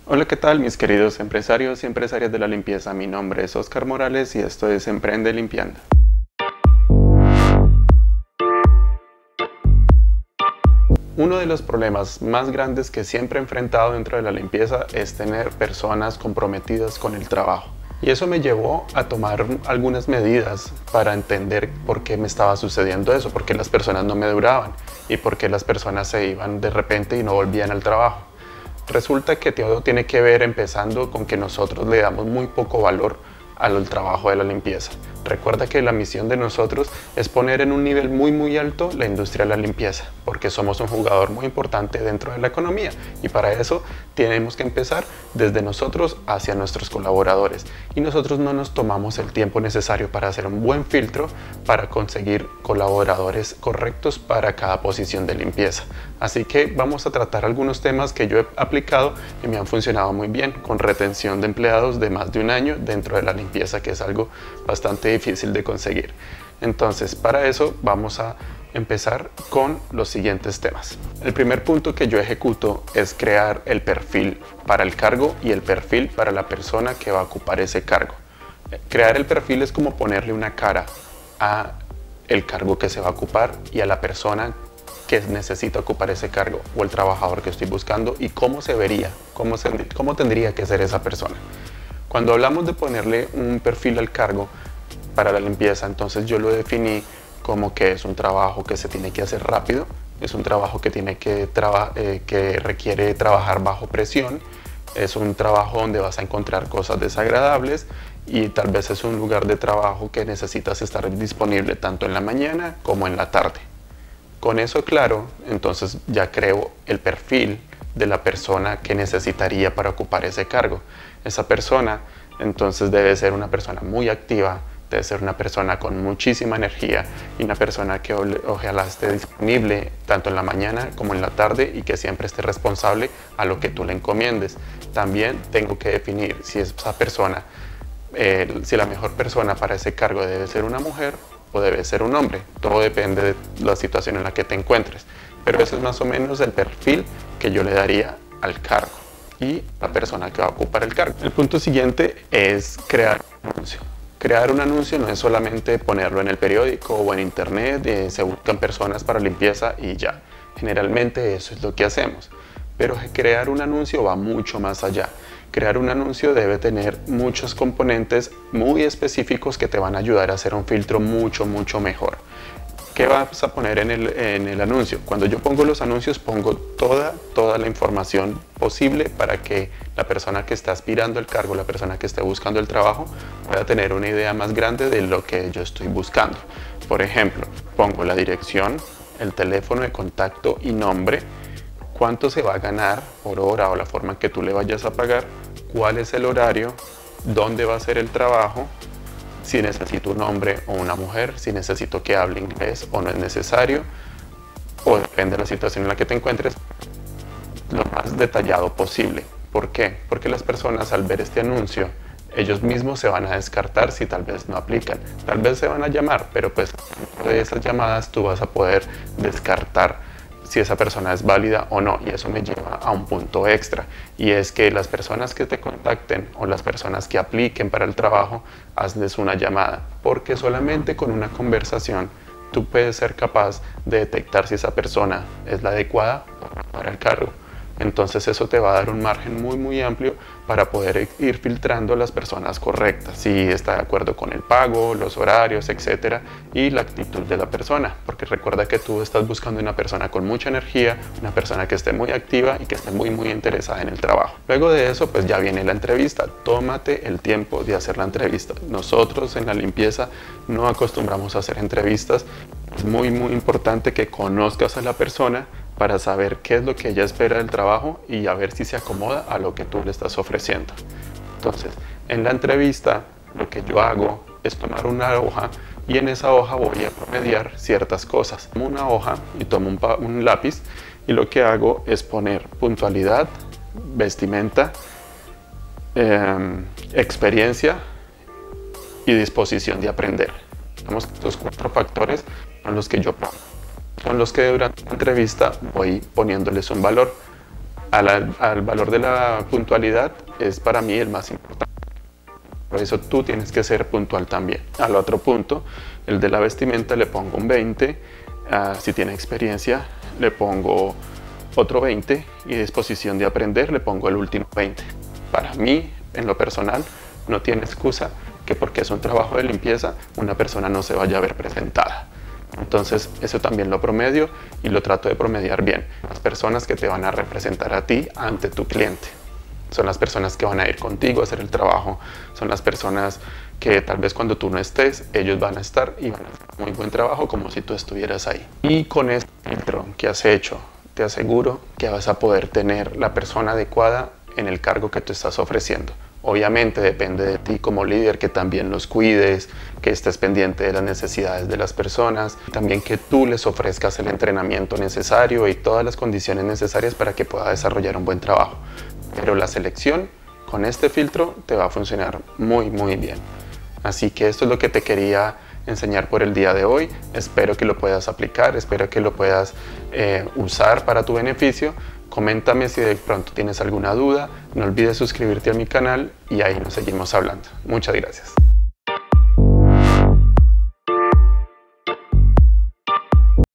Hola, ¿qué tal mis queridos empresarios y empresarias de la limpieza? Mi nombre es Oscar Morales y esto es Emprende Limpiando. Uno de los problemas más grandes que siempre he enfrentado dentro de la limpieza es tener personas comprometidas con el trabajo. Y eso me llevó a tomar algunas medidas para entender por qué me estaba sucediendo eso, por qué las personas no me duraban y por qué las personas se iban de repente y no volvían al trabajo. Resulta que todo tiene que ver empezando con que nosotros le damos muy poco valor al trabajo de la limpieza. Recuerda que la misión de nosotros es poner en un nivel muy alto la industria de la limpieza, porque somos un jugador muy importante dentro de la economía y para eso tenemos que empezar desde nosotros hacia nuestros colaboradores y nosotros no nos tomamos el tiempo necesario para hacer un buen filtro para conseguir colaboradores correctos para cada posición de limpieza. Así que vamos a tratar algunos temas que yo he aplicado y me han funcionado muy bien con retención de empleados de más de un año dentro de la limpieza, que es algo bastante difícil de conseguir. Entonces, para eso vamos a empezar con los siguientes temas. El primer punto que yo ejecuto es crear el perfil para el cargo y el perfil para la persona que va a ocupar ese cargo. Crear el perfil es como ponerle una cara a el cargo que se va a ocupar y a la persona que necesita ocupar ese cargo o el trabajador que estoy buscando y cómo se vería, cómo tendría que ser esa persona. Cuando hablamos de ponerle un perfil al cargo para la limpieza, entonces yo lo definí como que es un trabajo que se tiene que hacer rápido, es un trabajo que que requiere trabajar bajo presión, es un trabajo donde vas a encontrar cosas desagradables y tal vez es un lugar de trabajo que necesitas estar disponible tanto en la mañana como en la tarde. Con eso claro, entonces ya creo el perfil de la persona que necesitaría para ocupar ese cargo. Esa persona entonces debe ser una persona muy activa, debe ser una persona con muchísima energía y una persona que ojalá esté disponible tanto en la mañana como en la tarde y que siempre esté responsable a lo que tú le encomiendes. También tengo que definir si esa persona, si la mejor persona para ese cargo debe ser una mujer o debe ser un hombre. Todo depende de la situación en la que te encuentres. Pero ese es más o menos el perfil que yo le daría al cargo y la persona que va a ocupar el cargo. El punto siguiente es crear un anuncio. Crear un anuncio no es solamente ponerlo en el periódico o en internet, se buscan personas para limpieza y ya. Generalmente eso es lo que hacemos. Pero crear un anuncio va mucho más allá. Crear un anuncio debe tener muchos componentes muy específicos que te van a ayudar a hacer un filtro mucho mejor. ¿Qué vas a poner en el anuncio? Cuando yo pongo los anuncios pongo toda la información posible para que la persona que está aspirando al cargo, la persona que esté buscando el trabajo, pueda tener una idea más grande de lo que yo estoy buscando. Por ejemplo, pongo la dirección, el teléfono de contacto y nombre, cuánto se va a ganar por hora o la forma en que tú le vayas a pagar, cuál es el horario, dónde va a ser el trabajo, si necesito un hombre o una mujer, si necesito que hable inglés o no es necesario, o depende de la situación en la que te encuentres, lo más detallado posible. ¿Por qué? Porque las personas al ver este anuncio, ellos mismos se van a descartar si tal vez no aplican. Tal vez se van a llamar, pero pues de esas llamadas tú vas a poder descartar si esa persona es válida o no, y eso me lleva a un punto extra, y es que las personas que te contacten o las personas que apliquen para el trabajo, hazles una llamada, porque solamente con una conversación tú puedes ser capaz de detectar si esa persona es la adecuada para el cargo. Entonces eso te va a dar un margen muy amplio para poder ir filtrando a las personas correctas, si está de acuerdo con el pago, los horarios, etcétera, y la actitud de la persona, porque recuerda que tú estás buscando una persona con mucha energía, una persona que esté muy activa y que esté muy interesada en el trabajo. Luego de eso pues ya viene la entrevista. Tómate el tiempo de hacer la entrevista. Nosotros en la limpieza no acostumbramos a hacer entrevistas. Es muy importante que conozcas a la persona para saber qué es lo que ella espera del trabajo y a ver si se acomoda a lo que tú le estás ofreciendo. Entonces, en la entrevista lo que yo hago es tomar una hoja y en esa hoja voy a promediar ciertas cosas. Tomo una hoja y tomo un lápiz y lo que hago es poner puntualidad, vestimenta, experiencia y disposición de aprender. Estos 4 factores son los que yo pongo. Son los que durante la entrevista voy poniéndoles un valor. al valor de la puntualidad es para mí el más importante. Por eso tú tienes que ser puntual también. Al otro punto, el de la vestimenta, le pongo un 20, si tiene experiencia le pongo otro 20 y disposición de aprender le pongo el último 20. Para mí, en lo personal, no tiene excusa que porque es un trabajo de limpieza una persona no se vaya a ver presentada. Entonces eso también lo promedio y lo trato de promediar bien. Las personas que te van a representar a ti ante tu cliente son las personas que van a ir contigo a hacer el trabajo, son las personas que tal vez cuando tú no estés, ellos van a estar y van a hacer muy buen trabajo como si tú estuvieras ahí. Y con este filtro que has hecho, te aseguro que vas a poder tener la persona adecuada en el cargo que tú estás ofreciendo. Obviamente depende de ti como líder que también los cuides, que estés pendiente de las necesidades de las personas, también que tú les ofrezcas el entrenamiento necesario y todas las condiciones necesarias para que pueda desarrollar un buen trabajo. Pero la selección con este filtro te va a funcionar muy bien. Así que esto es lo que te quería enseñar por el día de hoy. Espero que lo puedas aplicar, espero que lo puedas usar para tu beneficio. Coméntame si de pronto tienes alguna duda, no olvides suscribirte a mi canal y ahí nos seguimos hablando. Muchas gracias.